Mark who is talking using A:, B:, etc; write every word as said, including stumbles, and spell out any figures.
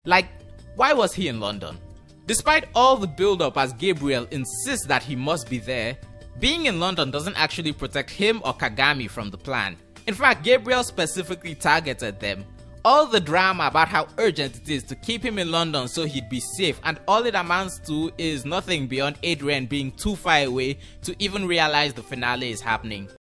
A: Like, why was he in London? Despite all the build-up as Gabriel insists that he must be there, being in London doesn't actually protect him or Kagami from the plan. In fact, Gabriel specifically targeted them. All the drama about how urgent it is to keep him in London so he'd be safe, and all it amounts to is nothing beyond Adrien being too far away to even realize the finale is happening.